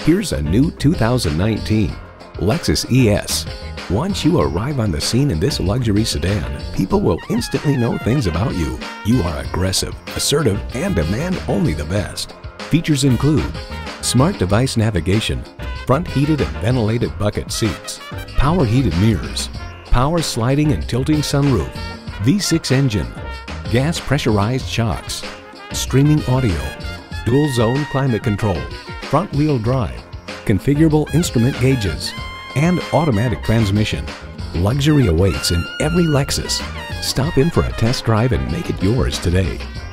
Here's a new 2019 Lexus ES. Once you arrive on the scene in this luxury sedan, people will instantly know things about you. You are aggressive, assertive, and demand only the best. Features include smart device navigation, front heated and ventilated bucket seats, power heated mirrors, power sliding and tilting sunroof, V6 engine, gas pressurized shocks, streaming audio, dual zone climate control, front wheel drive, configurable instrument gauges, and automatic transmission. Luxury awaits in every Lexus. Stop in for a test drive and make it yours today.